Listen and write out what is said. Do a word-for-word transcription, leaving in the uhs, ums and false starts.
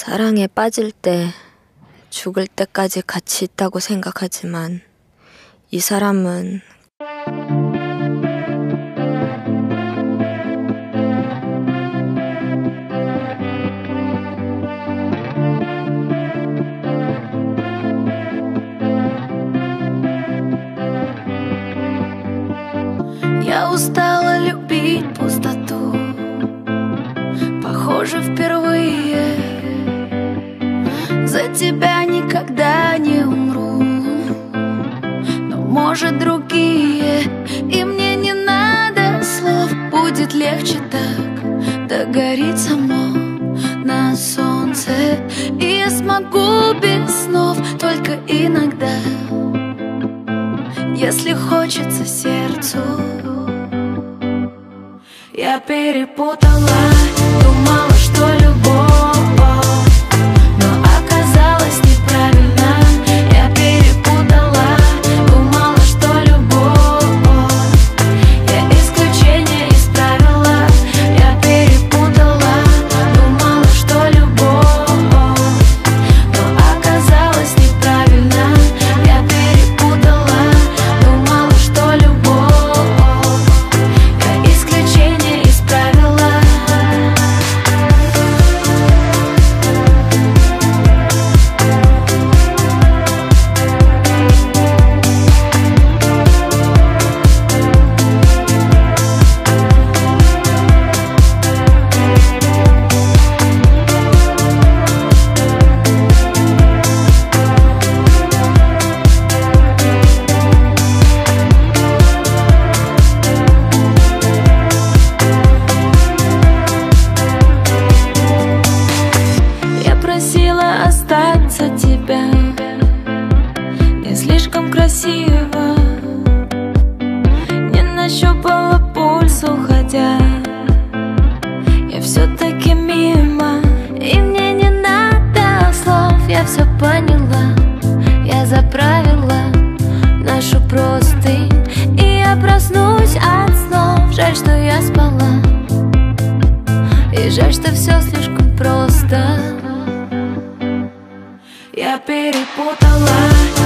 사랑에 빠질 때 죽을 때까지 같이 있다고 생각하지만 이 사람은 Я устала любить пустоту, похоже, впервые. За тебя никогда не умру, но, может, другие. И мне не надо слов, будет легче так. Догорит само на солнце, и я смогу без снов, только иногда, если хочется сердцу. Я перепутала, думала, что любовь, но оказалось неправильно. Я перепутала, думала, что любовь, я исключение из правила. Я перепутала, думала, что любовь, но оказалось неправильно. Я перепутала, думала, что любовь, я исключение из правила. Я просила остаться тебя, не слишком красиво, не нащупала пульс, уходя. Я все-таки мимо, и мне не надо слов. Я все поняла, я заправила нашу простынь, и я проснусь от снов. Жаль, что я спала, и жаль, что все слишком просто. Я перепутала.